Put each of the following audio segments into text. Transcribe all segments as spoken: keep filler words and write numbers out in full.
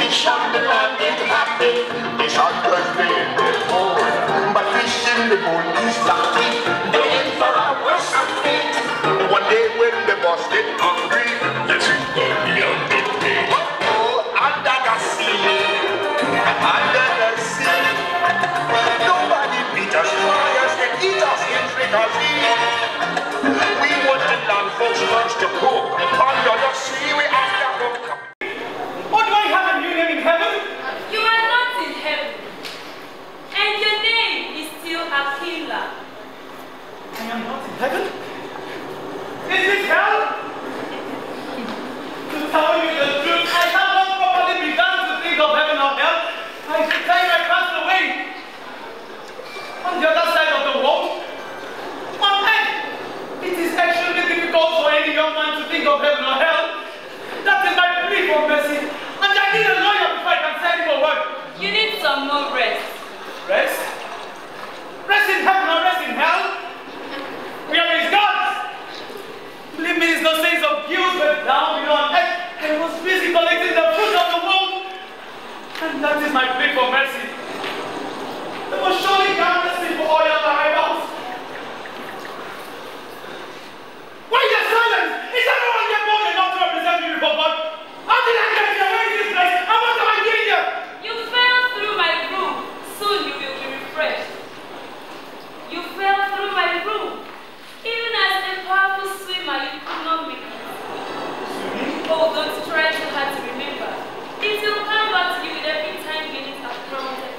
fish on the land is happy. Fish on the land is born, but fish in the pool is lucky. The emperor was happy. One day when the boss get hungry, let's eat the young baby. Oh, under the sea, under the sea. Nobody beat us, try us, and eat us in fricassee. We want the land folks lunch to cook. Under the sea, we have to cook. What do I have a new name in heaven? You are not in heaven. And your name is still Aquila. I am not in heaven? Is this hell? To tell you the truth, I have not properly begun to think of heaven or hell. I the time I passed away. On the other side of the world, on earth, it is extremely difficult for any young man to think of heaven or hell. That is my plea for mercy. And I need a lawyer before I can say any more word. You need some more rest. Rest? Rest in heaven or rest in hell? Where is God? Believe me, it's no sense of guilt, but down below on earth, I was busy collecting the fruit of the womb. And that is my plea for mercy. There was surely mercy for all your arrivals. Why is there silence? Is everyone here born enough to represent me before God? How did I get here? Where is this place? And what am I doing here? You fell through my room. Soon you will be refreshed. You fell through my room. Even as a powerful swimmer, you could not make it. Oh, don't try too hard to remember. It will come back to you with every time minute of prompted.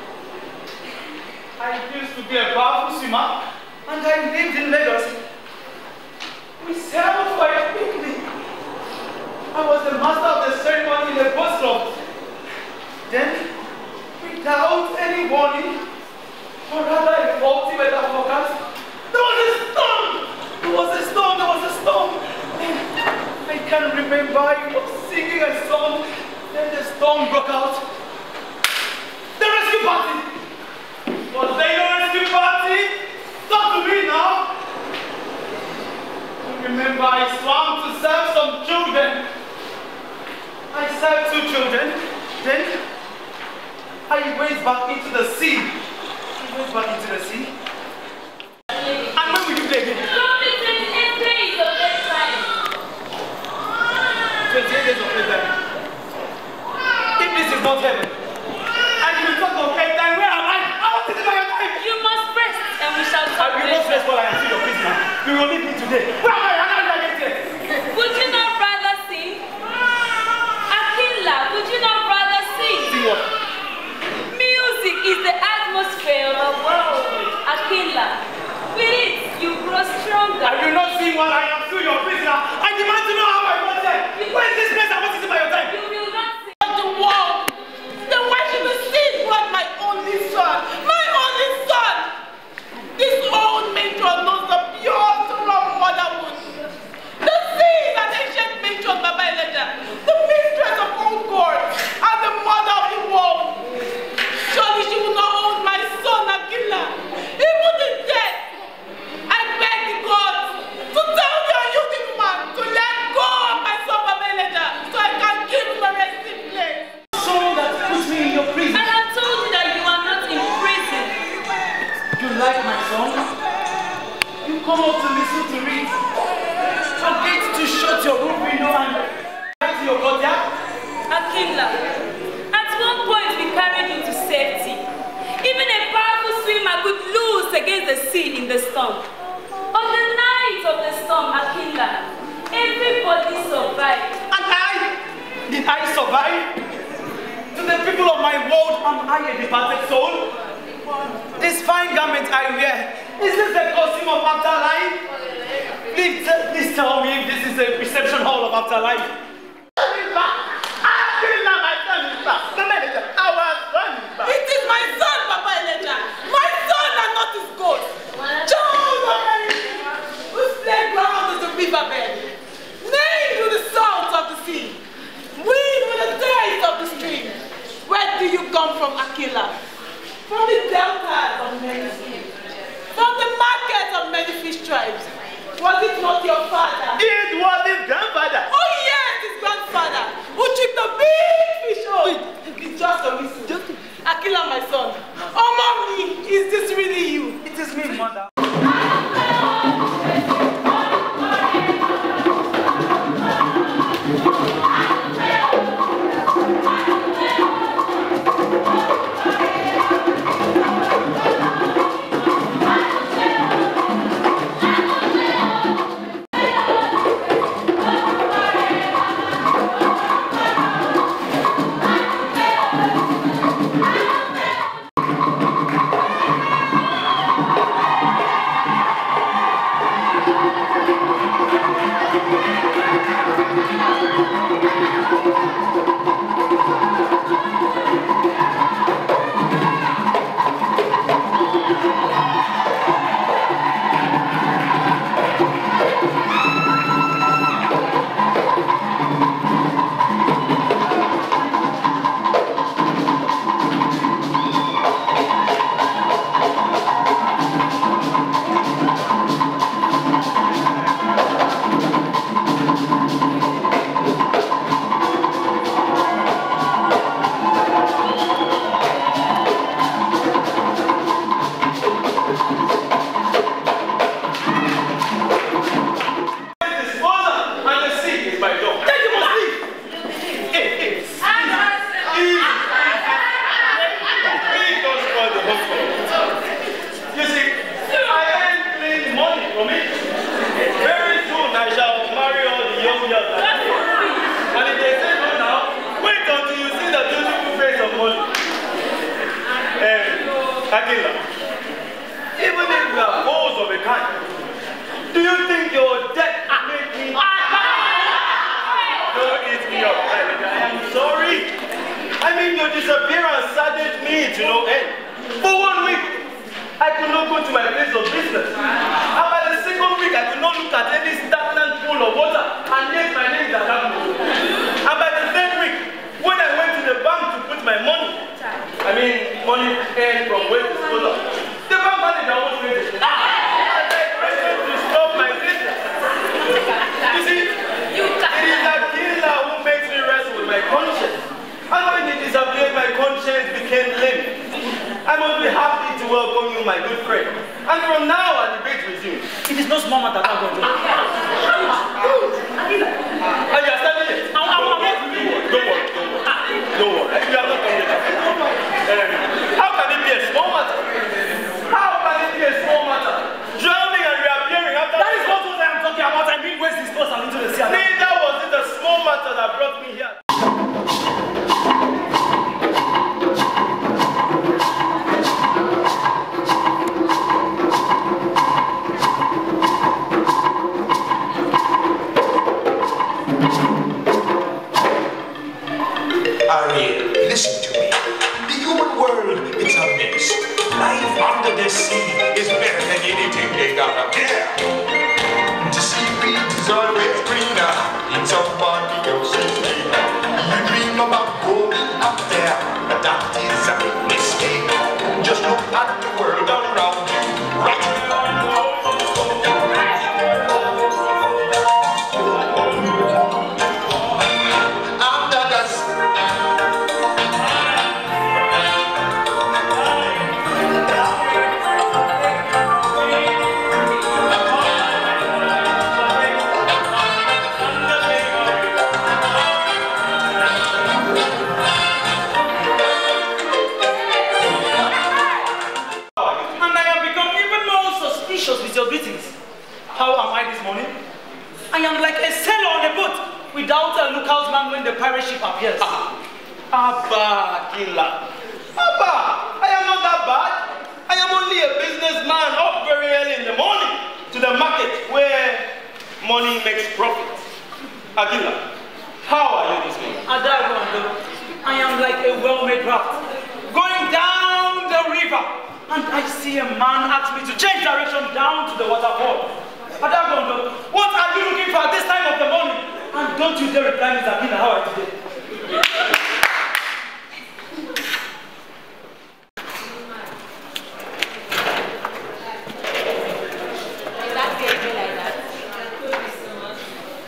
I used to be a powerful swimmer, and I lived in Lagos. We sailed quite quickly. I was the master of the ceremony in the boat club. Then, without any warning, or rather a faulty weather forecast, there was a storm! There was a storm, there was a storm! Then, I can't remember, I was singing a song, then the storm broke out. The rescue party! Was there no rescue party? Talk to me now! I remember I swam to serve some children. I served two children, then I went back into the sea. I went back into the sea. And when will you play again? Only twenty-eight days of bedtime. twenty-eight days of playtime. If this is not heaven, and you talk of playtime, where am I? I want to do my time. You must rest, and we shall talk I will not later. rest while I am still your prisoner. You will leave me today. Where am I? How did I get here? Would you not rather sing? Aquila, would you not rather sing? See what? Music is the atmosphere of the world. Aquila, with it, you grow stronger. I will not sing while I am still your prisoner. I demand to know how I got there. Where is this place? I want to see by your time. You will not sing. The world. Then why should the sea blood my only son? My only son! This old matron knows the pure soul of motherhood. The sea is an ancient matron, Baba Elijah, the mistress of all courts and the mother of the world. Surely she will not own my son Aquila, even in death. I beg the gods to tell the unused man to let go of my son Baba Elijah so I can give him a resting place. Soul that puts me in your prison. I have told you that you are not in prison. You like my song? You come out to listen to it. Forget to shut your room window and back to your courtyard. Aquila, at one point we carried you to safety. Even a powerful swimmer could lose against the sea in the storm. On the night of the storm, Aquila, everybody survived. And I? Did I survive? To the people of my world, am I a departed soul? This fine garment I wear, is this the costume of afterlife? Please, please tell me if this is a reception hall of afterlife. It is my son, Papa Elijah. My son and not his ghost. Child of America, whose playground is the riverbed. Named with the salt of the sea. Weed with the taste of the stream. Where do you come from, Aquila? From the deltas of many seas. From the market of many fish tribes. Was it not your father? It was his grandfather. Oh yes, his grandfather. Who took the big fish home. Pastor, listen. Just Akila, my son. Oh, mommy, is this really you? It is me, mother.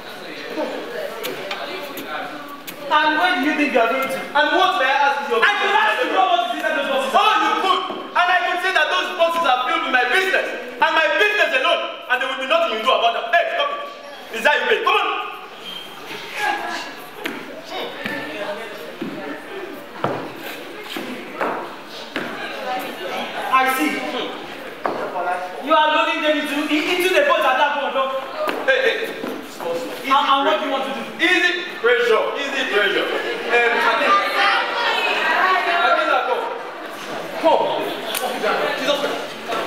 And where do you think you are going to? And what may I ask is your into the boat at that moment. Hey, hey. And, and what do you want to do? Easy pressure, easy pressure. Um, Adil. Adil, come. Come. Jesus Christ.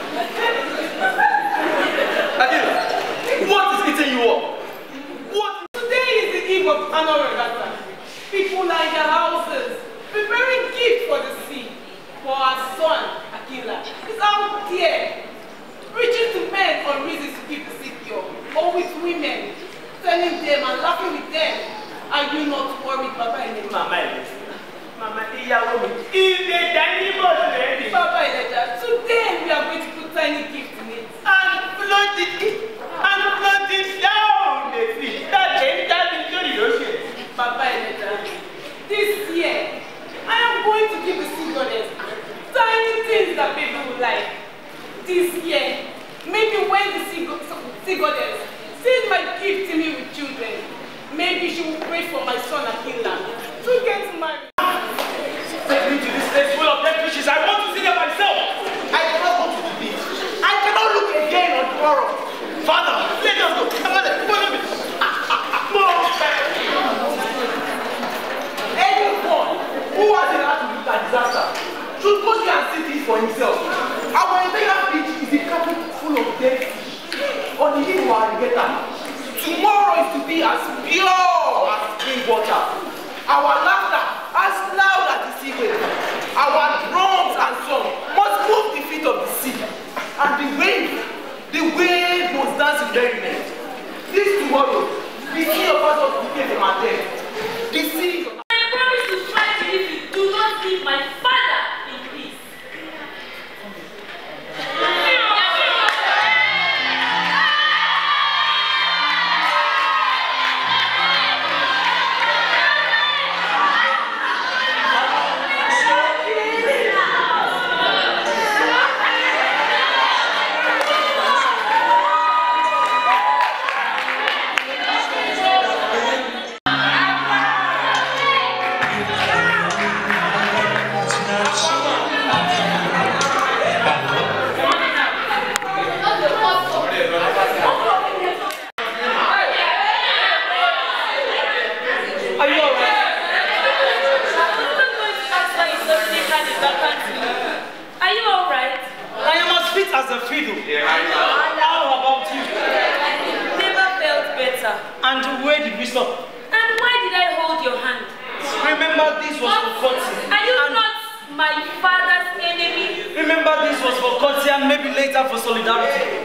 Adil, what is eating you up? What? Today is the eve of annual regatta. People are in their houses, preparing gifts for the sea. For our son, Akila, is out there, preaching to men on reasons to keep the sea pure, or with women, telling them and laughing with them. Are you not worried, Papa Eleja? Mama Eleja. Mama Iyawo mi. Is a tiny boat ready? Papa Eleja, today we are going to put tiny gifts in it. And float it, and float it down the sea. That then that into the ocean. Papa Eleja, this year, I am going to give the sea goddess tiny things that people will like. This year, maybe when the sea, go sea goddess sees my gift to me with children, maybe she will pray for my son Akila to get married. Take me to this place full of dead fishes. I want to see them myself. I cannot go to the beach. I cannot look again on tomorrow. Father, let us go. Come on, follow me. Anyone who has a heart to look at disaster should go there and see this for himself. Our entire beach is a carpet full of dead fish on the hill of our regatta. Tomorrow is to be as pure as clean water. Our laughter as loud as the sea wave. Our drums and song must move the feet of the sea. And the wave, the wave must dance in merriment. This tomorrow, the sea of us will be from our death. The sea of I promise to fight you if you do not leave my father in peace. As a fiddle. Yeah, how about you? Never felt better. And where did we stop? And why did I hold your hand? Remember this was for courtesy. Are you and not my father's enemy? Remember this was for courtesy and maybe later for solidarity.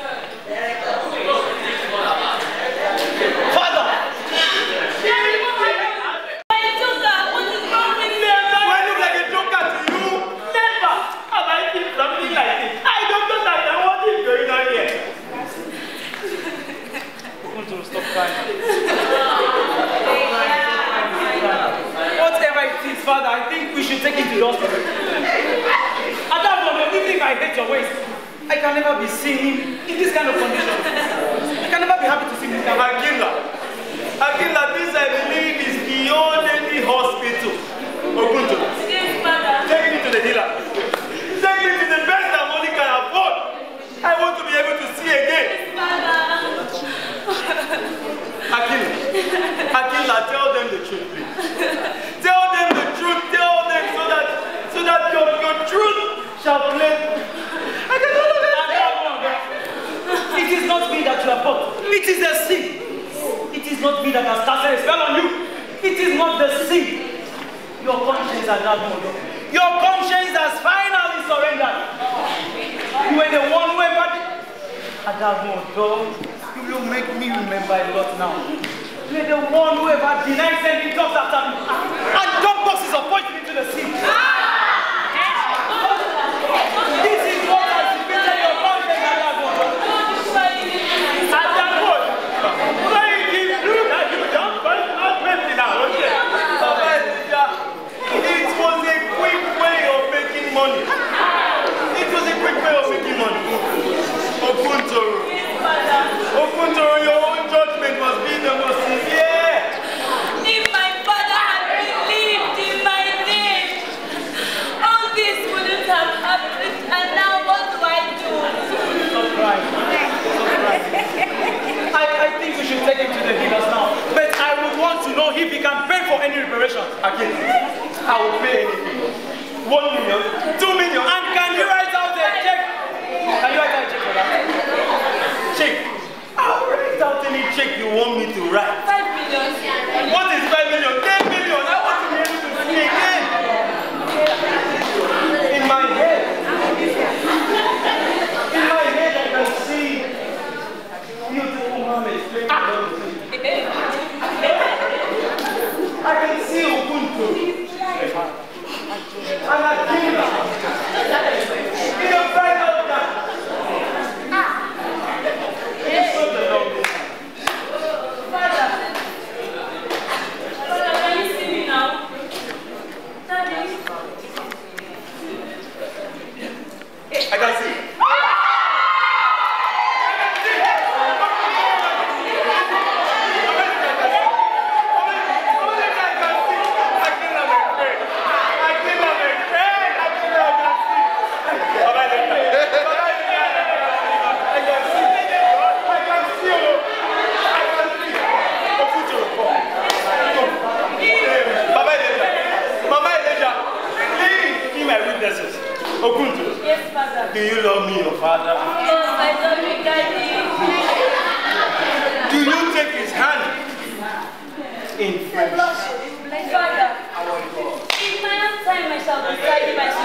Father! My joker, what is wrong with me? Do I look like a joker to you? Never have I seen something like this. I don't understand what is going on here. Stop crying. Whatever it is, Father, I think we should take him to the hospital. At that moment, even if I hate your ways, I can never be seeing him in this kind of condition. I can never be happy to see him. Akila, Akila, this I believe is beyond any hospital. Ogunto, Yes, father. take me to the dealer. Take me to the best that money can afford. I want to be able to see again. Father. Akila, Akila, tell them the truth, please. Tell them the truth. Tell them so that so that your, your truth shall play. I can no longer It is not me that you have bought. It is the sea. It is not me that has casted a spell on you. It is not the sea. Your conscience has not moved. Your conscience has finally surrendered. You were the one who ever did. Adamodo, you will make me remember a lot now. You were the one who ever denied sending dogs after me. And dump boxes of poison into the sea. This is what has defeated your conscience, Adamodo. Adamodo, why did you do that? You don't find out empty now, okay? It was a quick way of making money. It was a quick way of making money. Okuntoro. Okuntoro, your own judgment must be the most sincere. If my father had believed in my name, And Akila. In a bridal gown. It's such a long day. Father. Father, can you see me now? Daddy. I can see. Okunto. Yes, Father. Do you love me, your father? Yes, I love you, Daddy. Do you take his hand in friendship? Father, in my own time I shall decide if I